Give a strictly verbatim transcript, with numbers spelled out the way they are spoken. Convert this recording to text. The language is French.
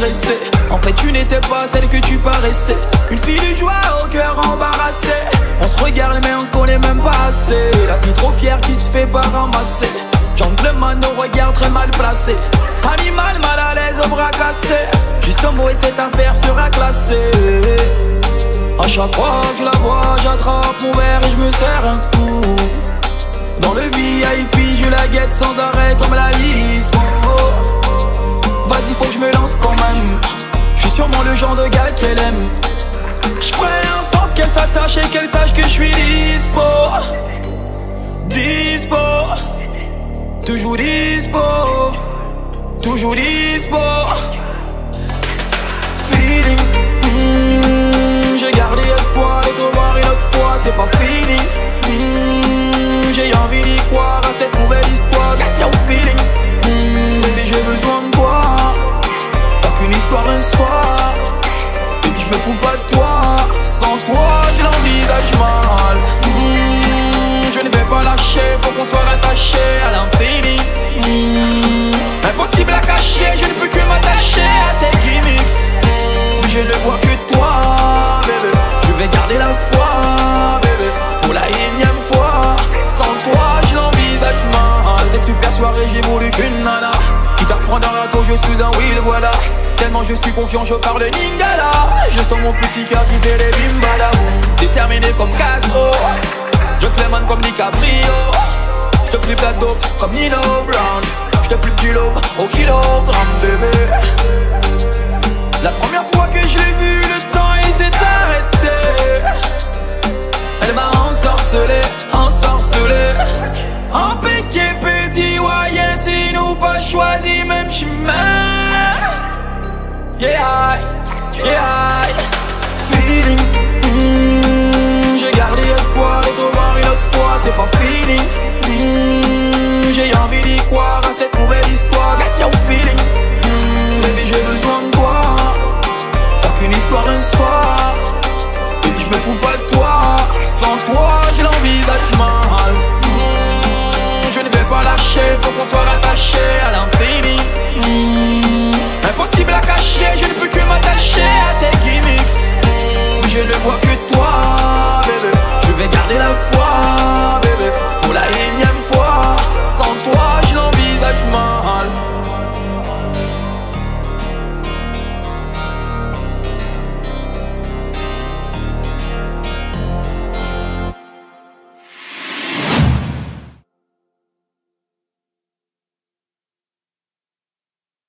caresser. En fait tu n'étais pas celle que tu paraissais. Une fille du joie au cœur embarrassé. On se regarde mais on se connaît même pas assez. La fille trop fière qui se fait pas ramasser. Gentleman au regard très mal placé. Animal mal à l'aise au bras cassé. Juste un mot et cette affaire sera classée. À chaque fois que je la vois, j'attrape mon verre et je me sers un coup. Dans le V I P, je la guette sans arrêt comme la liste. Oh. Vas-y, faut que je me lance quand même. Je suis sûrement le genre de gars qu'elle aime. Je ferai en sorte qu'elle s'attache et qu'elle sache que je suis dispo. Dispo. Toujours dispo. Toujours dispo. Feeling. Mmh, j'ai gardé espoir de te voir une autre fois, c'est pas fini. Mmh, j'ai envie d'y croire à cette nouvelle histoire. Got your feeling. Mmh, baby, j'ai besoin de toi. Pas qu'une histoire d'un soir. Baby, je me fous pas de toi. Sans toi, je l'envisage mal. Mmh, je ne vais pas lâcher, faut qu'on soit rattaché à l'infini. Mmh, impossible à cacher, je ne peux que m'attacher à ces gimmicks. Mmh, je ne vois que toi, bébé. Je vais garder la foi, bébé, pour la énième fois. Sans toi, je l'envisage mal. Cette super soirée, j'ai voulu qu'une nana. Quitte à se prendre un râteau, je suis un Will, voilà. Tellement je suis confiant, je parle lingala. Je sens mon petit cœur qui fait des bimbadaboum. Déterminé comme Castro, je Clément comme DiCaprio. Je te flippe la dope comme Nino Brown. Je te flippe du love au kilogramme, bébé. La première fois que je l'ai vu, le temps il s'est arrêté. Elle m'a ensorcelé, ensorcelé. En P K P, dit ouais, yes, si nous pas choisi même chemin. Yeah, yeah, feeling. Mmh, j'ai gardé espoir de te voir une autre fois, c'est pas fini. Mmh, j'ai envie d'y croire à cette nouvelle histoire. Got your feeling. Mmh, baby, j'ai besoin de toi. Pas qu'une histoire d'un soir. Baby, je me fous pas de toi. Sans toi, je l'envisage mal. Mmh, je ne vais pas lâcher, faut qu'on soit rattaché